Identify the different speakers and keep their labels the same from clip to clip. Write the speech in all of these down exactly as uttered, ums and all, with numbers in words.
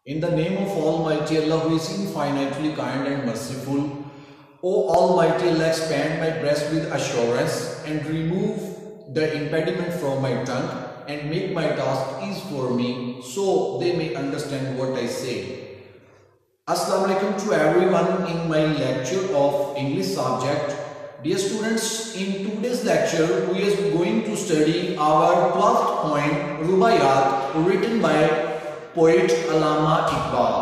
Speaker 1: In the name of Almighty Allah, who is infinitely kind and merciful, O Almighty Allah, expand my breast with assurance and remove the impediment from my tongue and make my task easy for me so they may understand what I say. Assalamu alaikum to everyone in my lecture of English subject. Dear students, in today's lecture we are going to study our twelfth poem Rubaiyat written by poet Allama Iqbal.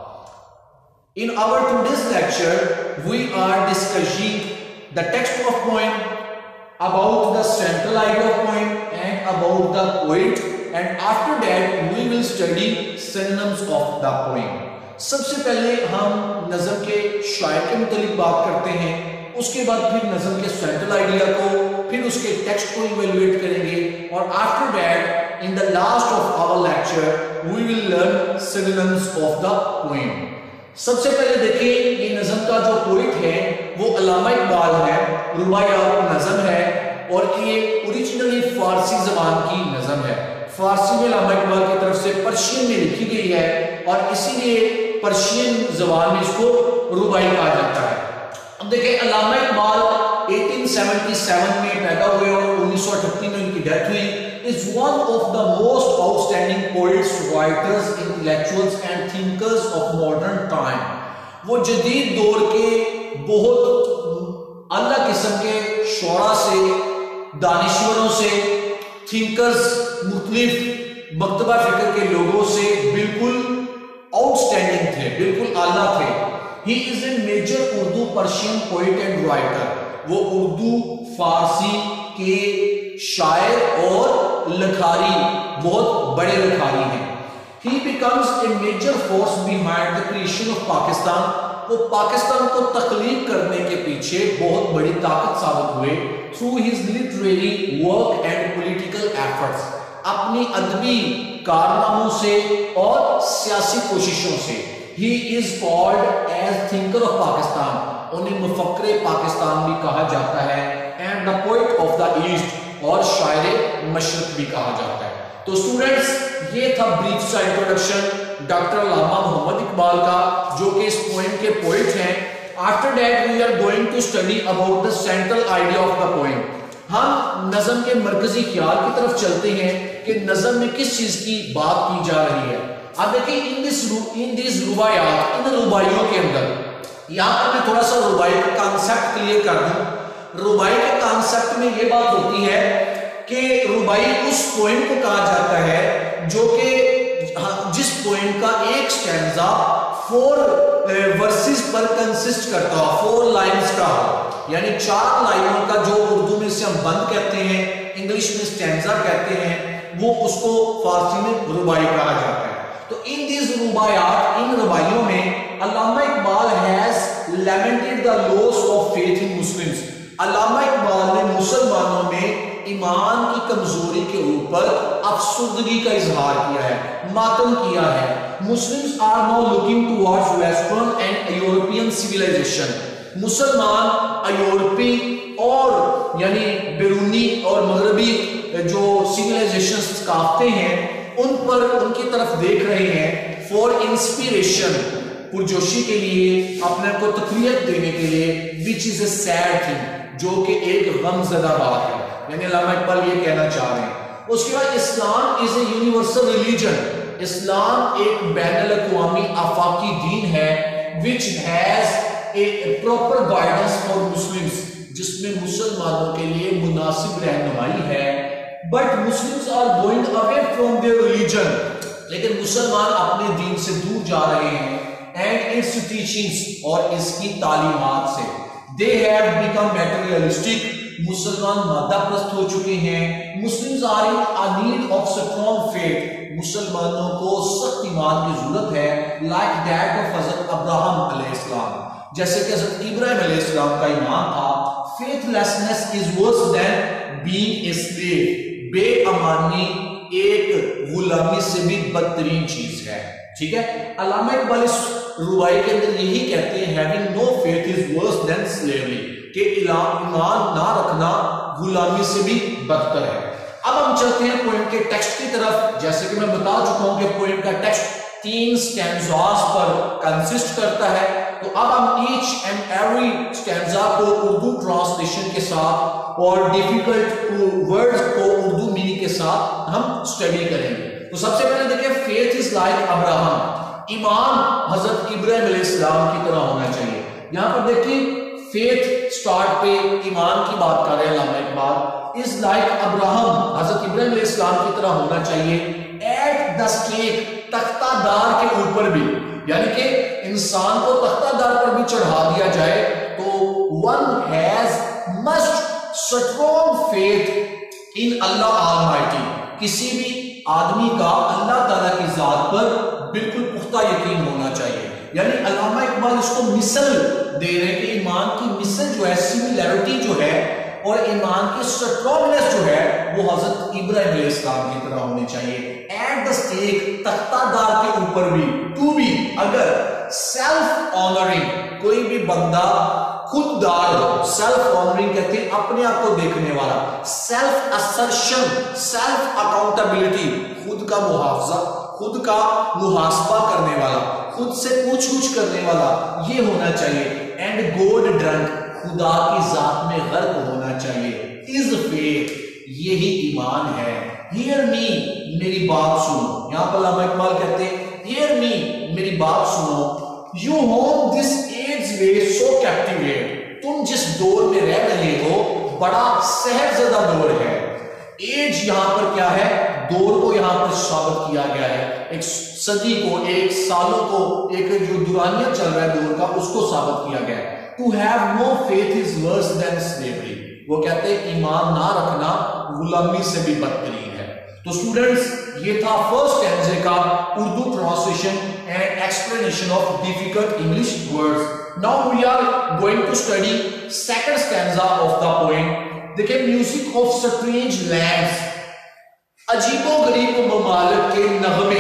Speaker 1: In our today's lecture we are discussing the text of poem, about the central idea of poem and about the poet, and after that we will study synonyms of the poem. सबसे पहले हम नज़म के शायर के मुतालिक बात करते हैं, उसके बाद फिर नज़म के सेंट्रल आइडिया को, फिर उसके टेक्स्ट को इवेलुएट करेंगे, और after that in the last of our lecture we will learn synonyms of the poem. सबसे पहले देखिए, ये नज़म का जो पोइट है वो अल्लामा इकबाल है. रुबाइयात नज़म है और ये ओरिजिनली फारसी ज़बान की नज़म है. फारसी में अल्लामा इकबाल की तरफ से पर्शियन में लिखी गई है और इसीलिए पर्शियन ज़बान में इसको रुबाई कहा जाता है. अब देखिए, अल्लामा इकबाल अठारह सौ सतहत्तर में पैदा हुए और उन्नीस सौ अठत्तर में उनकी डेथ हुई. Is one of the most outstanding poets, writers, intellectuals and thinkers of modern time. वो जदीद दौर के बहुत अल्लाह किस्म के शोरा से, दानिश्वरों से, थिंकर्स, मुख्तलिफ मकतबा फिक्र के लोगों से बिल्कुल आउटस्टैंडिंग थे, बिल्कुल आला थे. He is a major Urdu Persian poet and writer. वो उर्दू फारसी के शायर और लिखारी, बहुत बड़े लिखारी हैं. He becomes a major force behind the creation of Pakistan. वो पाकिस्तान को तख्लीक करने के पीछे बहुत बड़ी ताकत साबित हुए through his literary work and political efforts. अपनी अदबी कारनामों से और सियासी कोशिशों से. He is called as thinker of Pakistan. उन्हें मुफक्किर पाकिस्तान भी कहा जाता है, and the poet of the east, और शायर मशरक भी कहा जाता है. तो स्टूडेंट्स, ये था ब्रीफ सा इंट्रोडक्शन डॉक्टर अल्लामा मोहम्मद इकबाल का, जो कि इस पोएम के पोएट हैं. After that we are going to study about the central idea of the poem. हम नज़म के मरकजी ख्याल की तरफ चलते हैं कि नज़म में किस चीज की बात की जा रही है. अब देखिए, इन दिस इन दिस रुबायात, इन रुबाइयों के अंदर, यहाँ पर मैं थोड़ा सा रुबाई का कॉन्सेप्ट क्लियर कर दूं. रुबाई के कॉन्सेप्ट में ये बात होती है कि रुबाई उस पोएम को कहा जाता है जो कि जिस पोएम का एक स्टैंजा फोर वर्सेस पर कंसिस्ट करता हो, फोर लाइंस का हो, यानी चार लाइनों का, जो उर्दू में से हम बंद कहते हैं, इंग्लिश में स्टैंजा कहते हैं, वो उसको फारसी में रुबाई कहा जाता है. तो इन दिस रुबायात, इन रुबाइयों में Allama Iqbal has lamented the loss of faith in Muslims. Allama Iqbal ने मुसलमानों में ईमान की कमजोरी के ऊपर अफसुर्दगी का इजहार किया है, मातम किया है. Muslims are now looking towards western and European civilization. मुसलमान यूरोपी और यानी बैरूनी और मगरबी जो सिविलाइजेशन सकाफतें हैं उन पर, उनकी तरफ देख रहे हैं फॉर इंस्पिरेशन, पुरजोशी के लिए, अपने को तकवीत देने के लिए. Which is a sad thing, जो कि एक गमज़दा बात है, यानी अल्लामा इकबाल ये कहना चाह रहे हैं. उसके बाद Islam is a universal religion. इस्लाम एक बैनुल अक़वामी आफाकी दीन है, which has a proper guidance for Muslims, जिसमें मुसलमानों के लिए मुनासिब रहनुमाई है. But Muslims are going away from their religion. लेकिन मुसलमान अपने दीन से दूर जा रहे हैं, एंड इट्स टीचिंग्स, और इसकी तालीमात से. They have become materialistic. मुसलमान मादाप्रस्त हो चुके हैं. Muslims are in a need of strong faith. मुसलमानों को सख्त ईमान की जरूरत है, लाइक दैट ऑफ हजरत अब्राहम अलैहिस्सलाम, जैसे कि हजरत इब्राहिम अलैहिस्सलाम का ईमान था. Faithlessness is worse than being a slave. बेअमानी एक गुलामी से भी बदतरीन चीज है. ठीक है, अल्लामा इकबाल इस रुबाई के अंदर यही कहते हैं, having no faith is worse than slavery, कि ईमान ना रखना गुलामी से भी बदतर है. अब हम चलते हैं पोएम के टेक्स्ट की तरफ. जैसे कि मैं बता चुका हूं कि पोएम का टेक्स्ट तीन स्टैंजास पर कंसिस्ट करता है। तो अब हम ईच एंड एवरी स्टैंजा को उर्दू ट्रांसलेशन के साथ और डिफिकल्ट वर्ड्स को उर्दू मीनिंग के साथ हम स्टडी करेंगे। तो सबसे पहले देखिए, फेथ इज लाइक अब्राहम, ईमान हजरत इब्राहिम अलैहिस्सलाम की तरह होना चाहिए। यहां पर देखिए फेथ स्टार्ट पे ईमान की बात कर रहे हैं Allama Iqbal. Is like Abraham, हजरत इब्राहिम अलैहिस्सलाम की तरह होना चाहिए। एट द स्टेक, तख्तादार के ऊपर भी, यानी कि इंसान को तख्तादार पर भी चढ़ा दिया जाए तो one has must strong faith in Allah almighty, किसी भी आदमी का अल्लाह ताला की जात पर बिल्कुल पुख्ता यकीन होना चाहिए। यानी अल्लामा इकबाल इसको मिसल दे रहे हैं कि ईमान की मिसल जो है, सिमिलैरिटी जो है और ईमान की स्ट्रॉन्गनेस जो है वो हजरत इब्राहिम अलैहिस्सलाम की तरह होनी चाहिए। एट द स्टेक, तख्तादार के ऊपर भी, टू बी, अगर सेल्फ ऑनरिंग, कोई भी बंदा खुददार हो, सेल्फ ऑनरिंग कहते हैं अपने आप को देखने वाला, सेल्फ असर्शन, सेल्फ अकाउंटेबिलिटी, खुद का मुहावजा, खुद का मुहासबा करने वाला, खुद से पूछ पूछ करने वाला, ये होना चाहिए। एंड गॉड ड्रंक, खुदा की जात में गर्क होना चाहिए। इज फेथ, यही ईमान है। हियर मी, मेरी बात सुनो। यहां पर अल्लामा इकबाल कहते हैं हियर मी, मेरी बात सुनो। You whom this age way so captivate, तुम जिस दौर में रह रहे हो बड़ा सहजदा दौर है। एज यहां पर क्या है, दौर को यहां पर साबित किया गया है, एक सदी को, एक सालों को, एक जो दुरानिया चल रहा है दौर का, उसको साबित किया गया है। To have no faith is worse than slavery, वो कहते हैं ईमान ना रखना गुलामी से भी बदतरीन है। तो स्टूडेंट्स, ये था फर्स्ट स्टैंजा का Urdu translation and explanation of difficult English words. Now we are going to study second stanza of the poem. देखिए, म्यूजिक ऑफ स्ट्रेंज लैंड्स, अजीबो गरीब ममालिक के नगमे,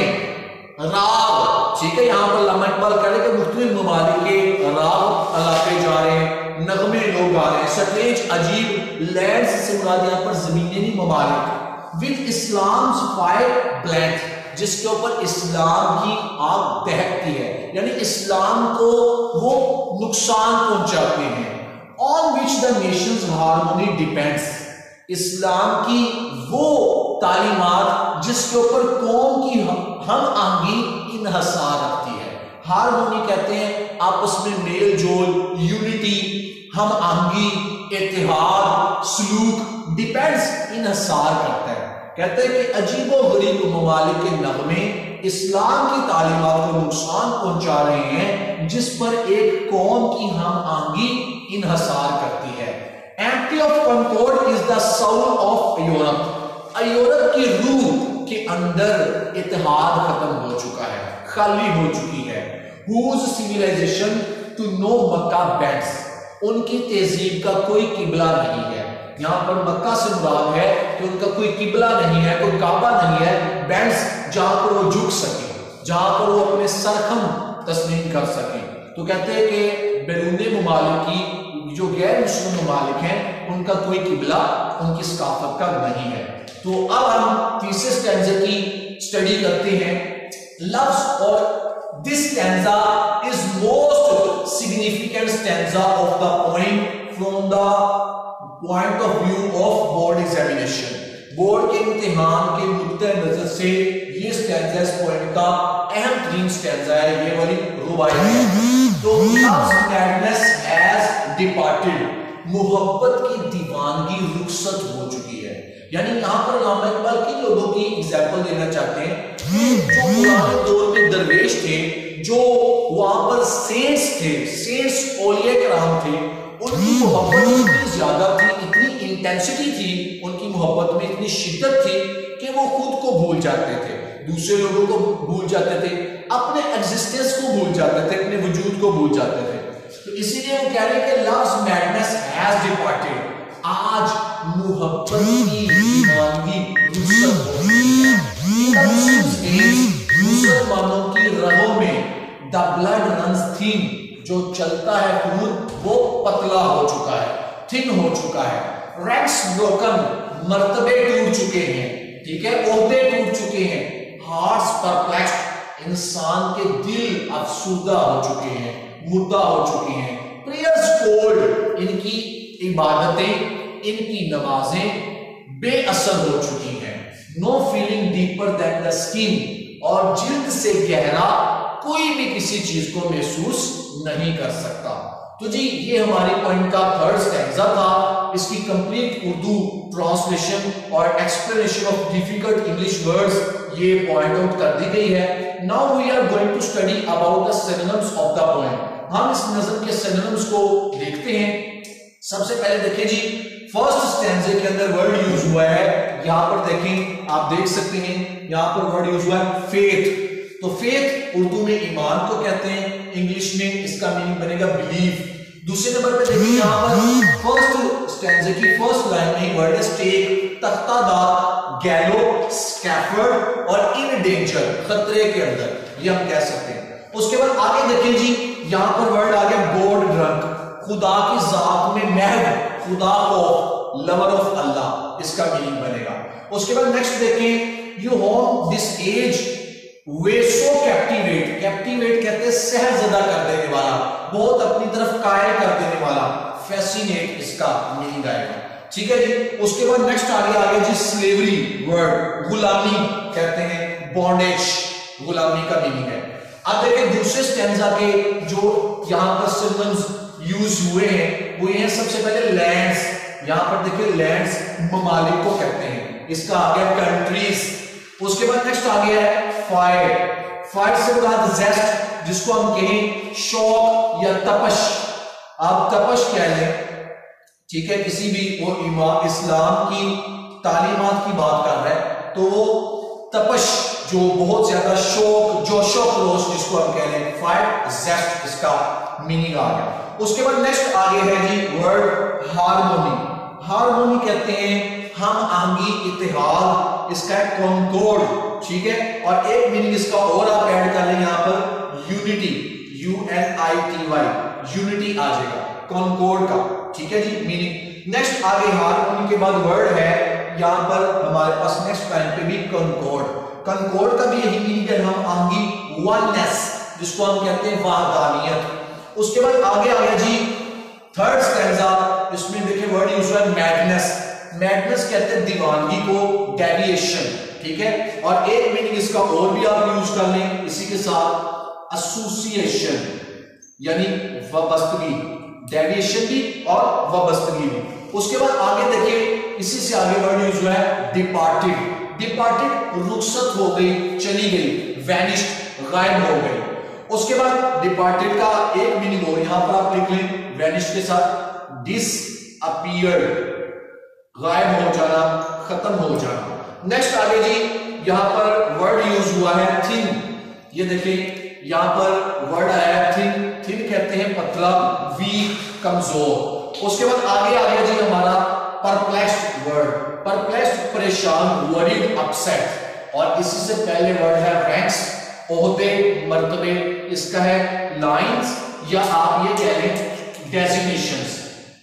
Speaker 1: राग, ठीक है। यहां पर अल्लामा इकबाल कह रहे हैं कि मुख्तलिफ ममालिक के राग अलापे जा रहे हैं, नगमे लोग गा रहे हैं। स्ट्रेंज, अजीब, लैंड्स से मुराद यहां पर जमीनें नहीं, ममालिक। विद इस्लाम्स फायर ब्लैंक, जिसके ऊपर इस्लाम की आग दहकती है, यानी इस्लाम को वो नुकसान पहुंचाते हैं। On which the nations harmony depends, इस्लाम की वो तालीमात जिसके ऊपर कौम की हम आहंगी इन्हसार रखती है। हार्मोनी कहते हैं आपस में मेल जोल, यूनिटी, हम आहंगी, इत्तेहाद, सलूक, डिपेंड्स, इन्हसार करता है। कहते हैं कि अजीबो गरीब ममालिक के नगमे इस्लाम की तालीमात को नुकसान पहुंचा रहे हैं, जिस पर एक कौम की हम आहंगी इन्हसार करती है। Empty of concord is the soul of Europe, Europe की रूह के अंदर इत्तेहाद खत्म हो चुका है, खाली हो चुकी है। Whose civilization to no Mecca bends, उनकी तहजीब का कोई किबला नहीं है। यहां पर मक्का से मुराद है कि उनका कोई किबला नहीं है, कोई काबा नहीं है। बेंड्स, जहां पर वो झुक सके, जहां पर वो अपने सरखम तस्लीम कर सके। तो कहते हैं कि बैरूने ममालिक की, जो गैर मुस्लिम ममालिक हैं, उनका कोई किबला, उनकी सकाफत का नहीं है। तो अब हम तीसरे स्टैंजा की स्टडी करते हैं। लफ्ज और this stanza is most significant stanza of the poem from the point of view of board examination. Board के इम्तिहान के नुक्ते नजर से ये स्टैंजा इस पोएम का अहम तरीन स्टैंजा है, ये वाली रुबाई है। तो लव्स मैडनेस हैज डिपार्टेड, मोहब्बत की दीवानगी रुखसत हो चुकी है। यानी यहां पर अल्लामा इकबाल किन लोगों की एग्जाम्पल देना चाहते हैं कि जो पुराने दौर में दरवेश थे, जो वहां पर सेंट्स थे, सेंट्स औलिया किराम थे, उनकी मोहब्बत इतनी ज्यादा थी, इतनी इंटेंसिटी थी उनकी मोहब्बत में, इतनी शिद्दत थी कि वो खुद को भूल जाते थे, दूसरे लोगों को भूल जाते थे, अपने एग्जिस्टेंस को भूल जाते थे, अपने वजूद को भूल जाते थे। तो इसीलिए वो कह रहे हैं कि लव्स मैडनेस हैज डिपार्टेड, आज मोहब्बत की दीवानगी रुखसत हो गई है। मुसलमानों की रगों में द ब्लड रन्स थिन, जो चलता है खून वो पतला हो चुका है, थिन हो चुका है। रैंक्स ब्रोकन, मर्तबे टूट चुके हैं, ठीक है, ओहदे टूट चुके हैं। हार्ट्स परप्लेक्स्ड, इंसान के दिल अफसुदा हो चुके हैं, मुर्दा हो चुके हैं। प्रेयर्स कोल्ड, इनकी इबादतें, इनकी नमाजें बेअसर हो चुकी हैं। No feeling deeper than the skin, और जिल्द से गहरा कोई भी किसी चीज को महसूस नहीं कर सकता। तो जी ये हमारे पॉइंट का थर्ड स्टैंजा था। इसकी कंप्लीट उर्दू ट्रांसलेशन और explanation of difficult English words ये पॉइंट आउट कर दी गई है। Now we are going to study about the synonyms of the poem. हम इस नज़म के सिनोनिम्स को देखते हैं। सबसे पहले देखिए जी, फर्स्ट स्टैंजे के अंदर वर्ड यूज हुआ है, यहां पर देखें, आप देख सकते हैं यहां पर वर्ड यूज हुआ है फेथ। तो फेथ उर्दू में ईमान को कहते हैं, इंग्लिश में इसका मीनिंग बनेगा बिलीव। दूसरे नंबर पे देखिए यहां पर फर्स्ट स्टैंजे की फर्स्ट लाइन में वर्ड है स्टेक, तख्तादार, गैलो, स्कैफोल्ड और इन डेंजर, खतरे के अंदर, ये हम कह सकते हैं। उसके बाद आगे देखिए जी, यहां पर वर्ड आ गया गॉड ड्रंक, खुदा की जात में महव, खुदा को, लवर ऑफ अल्लाह, इसका मीनिंग बनेगा। उसके बाद नेक्स्ट देखें, you whom this age way so captivate, captivate कहते हैं सहजदा कर देने वाला, बहुत अपनी तरफ कायल कर देने वाला, फैसिनेट इसका मीनिंग आएगा। ठीक है जी। उसके बाद नेक्स्ट आगे आगे जी स्लेवरी वर्ड, गुलामी कहते हैं, बॉन्डेज, गुलामी का मीनिंग है। अब देखिए दूसरे स्टैंजा के जो यहां पर सिनोनिम्स यूज हुए हैं वो ये हैं, सबसे पहले लैंड्स, यहां पर देखिए लैंड्स ममालिक को कहते हैं, इसका आ गया कंट्रीज। उसके बाद नेक्स्ट आ गया है फायर, फायर से मुराद जेस्ट, जिसको हम कहें शौक या तपश, आप तपश कह लें, ठीक है, किसी भी वो इमाम इस्लाम की तालीमात की बात कर रहा है तो वो तपश जो बहुत ज्यादा शौक, जोशो खरोश जिसको हम कह लें, फायर जेस्ट, इसका मीनिंग आ गया। उसके बाद नेक्स्ट आगे है जी वर्ड हारमोनी, हारमोनी कहते हैं हम आहंगी, इत्तेहाद, इसका है कॉन्कॉर्ड, ठीक है, और एक मीनिंग इसका और आप ऐड कर लें यहां पर unity, U N I T Y, unity आ जाएगा कॉन्कॉर्ड का, ठीक है जी मीनिंग। नेक्स्ट आगे हारमोनी के बाद वर्ड है यहां पर हमारे पास नेक्स्ट लाइन पे भी कॉन्कॉर्ड, कॉन्कॉर्ड का भी यही मीनिंग है हम आहंगी, वननेस, जिसको हम कहते हैं वहदानियत। उसके बाद आगे आ गया जी थर्ड स्टैंजा, इसमें देखिए वर्ड यूज हुआ है मैडनेस, मैडनेस कहते हैं दीवानगी को, डेविएशन, ठीक है, और एक मीनिंग इसका और भी आप यूज कर लें इसी के साथ, एसोसिएशन यानी वाबस्तगी, डेविएशन भी और वाबस्तगी भी। उसके बाद आगे देखिए इसी से आगे वर्ड यूज हुआ है डिपार्टेड, डिपार्टेड रुखसत हो गई, चली गई, वैनिश्ड, गायब हो गई। उसके बाद डिपार्टेड का एक मीनिंग और यहां पर आप लिख लें वैनिश्ड के साथ, डिसअपीयर्ड, गायब हो जाना, खत्म हो जाना। नेक्स्ट आगे जी यहां पर वर्ड यूज हुआ है थिन, ये देखिए यहां पर वर्ड आया है थिन, थिन कहते हैं पतला, वीक, कमजोर। उसके बाद आगे आ गया जी हमारा परप्लेक्स्ड वर्ड, परप्लेक्स्ड परेशान, वरीड, अपसेट, और इसी से पहले वर्ड है रैंक्स, ओहदे, मर्तबे, इसका है लाइंस, या आप ये कह लें डेजिग्नेशंस,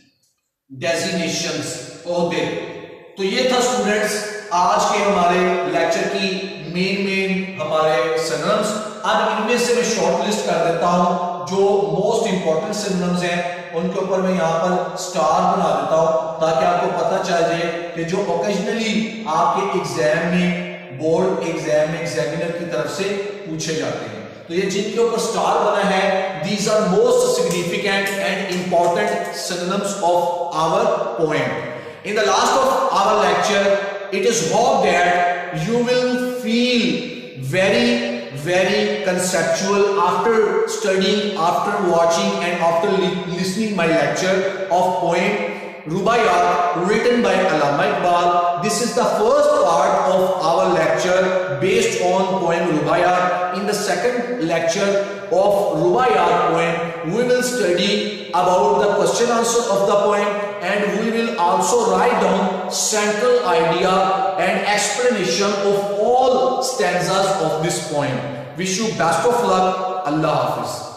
Speaker 1: डेजिग्नेशंस, ओहदे। तो ये था स्टूडेंट्स आज के हमारे लेक्चर की मेन मेन हमारे सिनोनिम्स। अब इनमें से मैं शॉर्ट लिस्ट कर देता हूं जो मोस्ट इंपॉर्टेंट सिनोनिम्स हैं, उनके ऊपर मैं यहां पर स्टार बना देता हूं ताकि आपको पता चल जाए कि जो ओकेजनली आपके एग्जाम में, बोर्ड एग्जाम में एग्जामिनर की तरफ से पूछे जाते हैं। तो ये जिनके ऊपर स्टार बना है, these are most significant and important synonyms of our poem. In the last of our lecture, it is hoped that you will feel very, very conceptual after studying, after watching and after li listening my lecture of poem Rubaiyat written by Allama Iqbal. This is the first part of our lecture based on poem Rubaiyat. In the second lecture of Rubaiyat poem, we will study about the question answer of the poem, and we will also write down central idea and explanation of all stanzas of this poem. Wish you best of luck. Allah Hafiz.